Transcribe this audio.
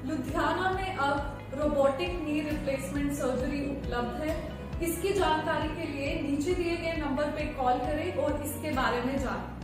लुधियाना में अब robotic knee replacement surgery उपलब्ध है। इसकी जानकारी के लिए नीचे दिए गए नंबर पे कॉल करें और इसके बारे में जानें।